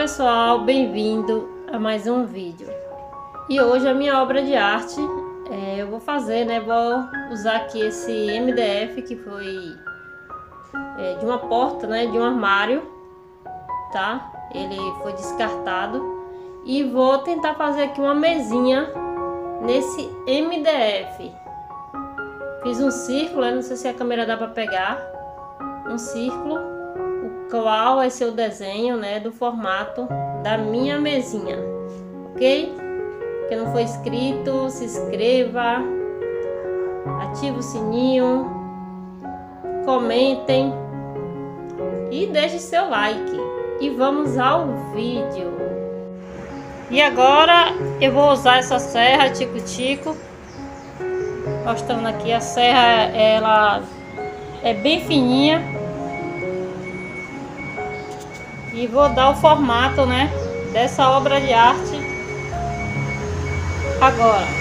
pessoal, bem-vindo a mais um vídeo. E hoje a minha obra de arte eu vou fazer, né? Vou usar aqui esse MDF que foi de uma porta, né? De um armário, tá? Ele foi descartado e vou tentar fazer aqui uma mesinha nesse MDF. Fiz um círculo, não sei se a câmera dá para pegar, um círculo. Qual vai ser o desenho, né, do formato da minha mesinha, ok? Quem não for inscrito, se inscreva, ative o sininho, comentem e deixe seu like. E vamos ao vídeo. E agora eu vou usar essa serra tico-tico, mostrando aqui a serra, ela é bem fininha. E vou dar o formato, né, dessa obra de arte agora.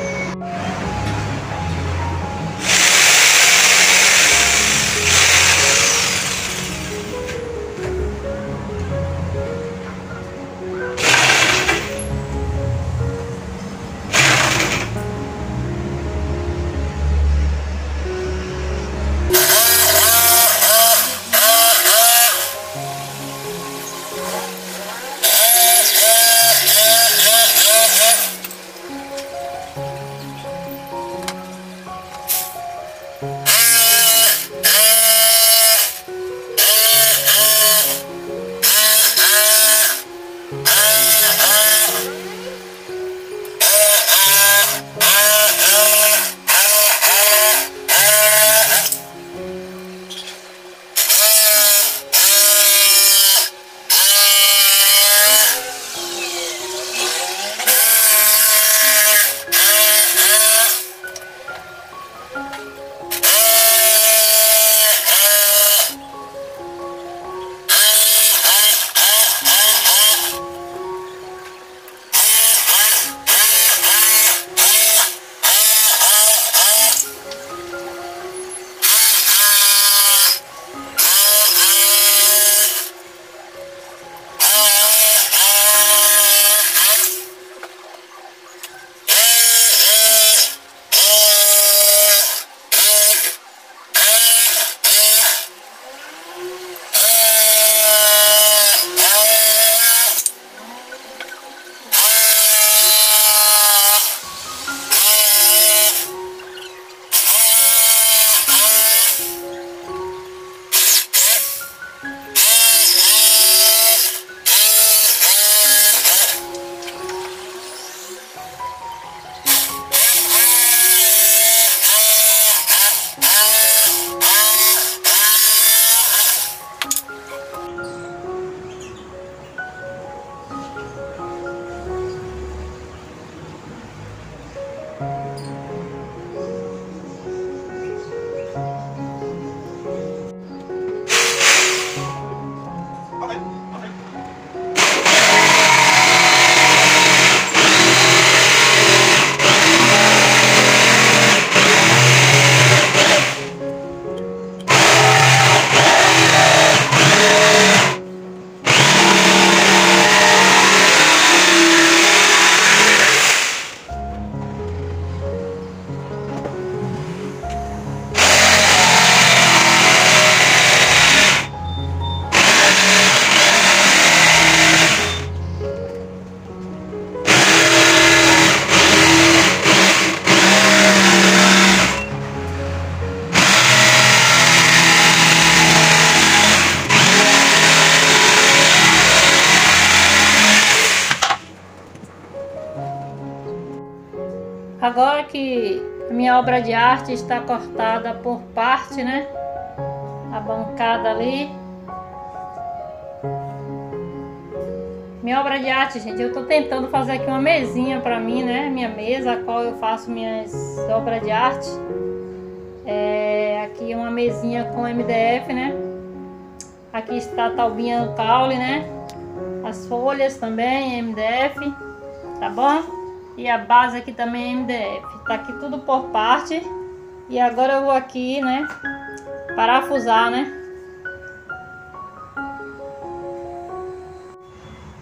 Agora que a minha obra de arte está cortada por parte, né? A bancada ali. Minha obra de arte, gente, eu tô tentando fazer aqui uma mesinha para mim, né? Minha mesa, a qual eu faço minhas obras de arte. Aqui uma mesinha com MDF, né? Aqui está a taubinha caule, né? As folhas também, MDF, tá bom? E a base aqui também é MDF. Tá aqui tudo por parte. E agora eu vou aqui, né, parafusar, né?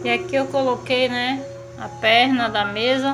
E aqui eu coloquei, né, a perna da mesa.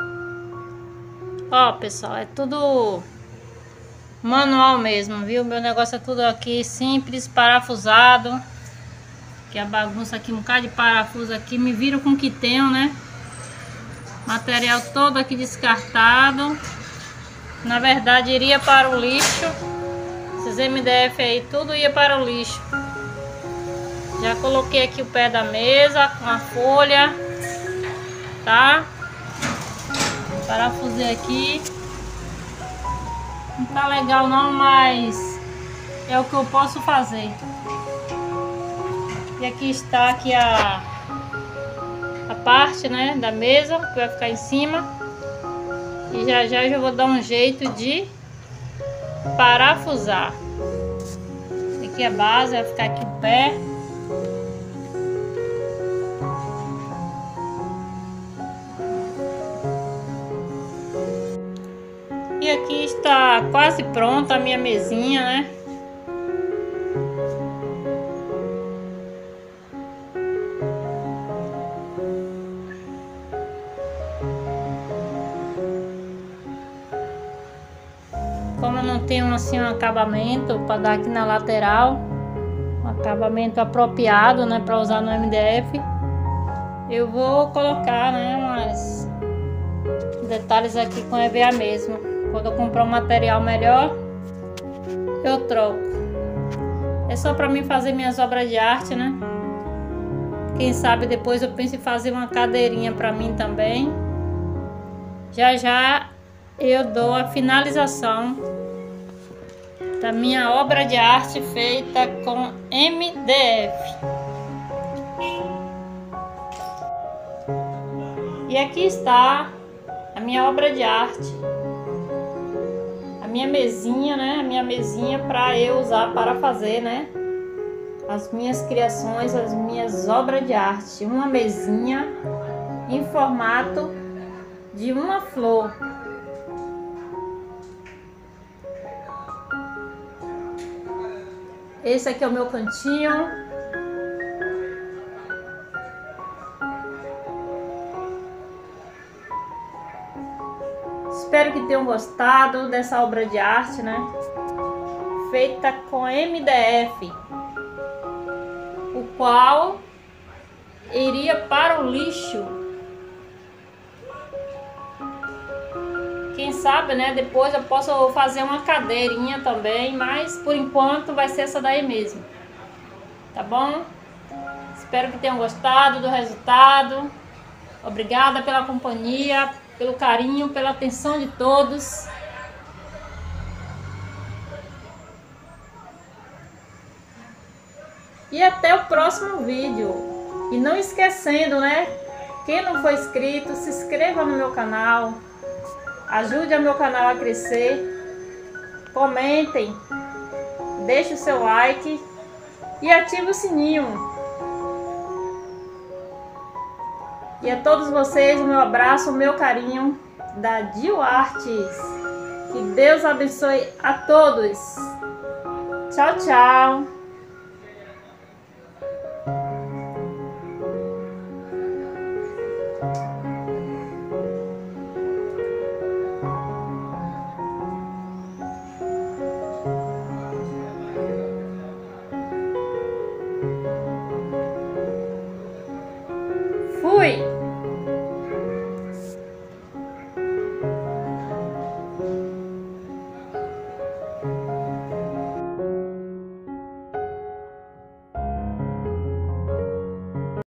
Ó, pessoal, é tudo manual mesmo, viu? Meu negócio é tudo aqui simples, parafusado. Que a bagunça aqui, um bocado de parafuso aqui. Me viram com o que tenho, né? Material todo aqui descartado. Na verdade, iria para o lixo. Esses MDF aí, tudo ia para o lixo. Já coloquei aqui o pé da mesa com a folha, tá? Parafusei aqui. Não tá legal não, mas é o que eu posso fazer. E aqui está aqui a parte, né, da mesa que vai ficar em cima. E já já eu vou dar um jeito de parafusar. Aqui a base, vai ficar aqui o pé. E aqui está quase pronta a minha mesinha, né? Como eu não tenho assim um acabamento para dar aqui na lateral, um acabamento apropriado, né, para usar no MDF, eu vou colocar, né, umas detalhes aqui com EVA mesmo. Quando eu comprar um material melhor, eu troco. É só para mim fazer minhas obras de arte, né? Quem sabe depois eu penso em fazer uma cadeirinha para mim também. Já já eu dou a finalização da minha obra de arte feita com MDF. E aqui está a minha obra de arte. A minha mesinha, né? A minha mesinha para eu usar para fazer, né, as minhas criações, as minhas obras de arte. Uma mesinha em formato de uma flor. Esse aqui é o meu cantinho. Espero que tenham gostado dessa obra de arte, né? Feita com MDF, o qual iria para o lixo. Quem sabe, né? Depois eu posso fazer uma cadeirinha também, mas por enquanto vai ser essa daí mesmo. Tá bom? Espero que tenham gostado do resultado. Obrigada pela companhia, pelo carinho, pela atenção de todos. E até o próximo vídeo. E não esquecendo, né? Quem não for inscrito, se inscreva no meu canal. Ajude o meu canal a crescer. Comentem. Deixe o seu like. E ative o sininho. E a todos vocês, o meu abraço, o meu carinho da Dio Artes. Que Deus abençoe a todos. Tchau, tchau.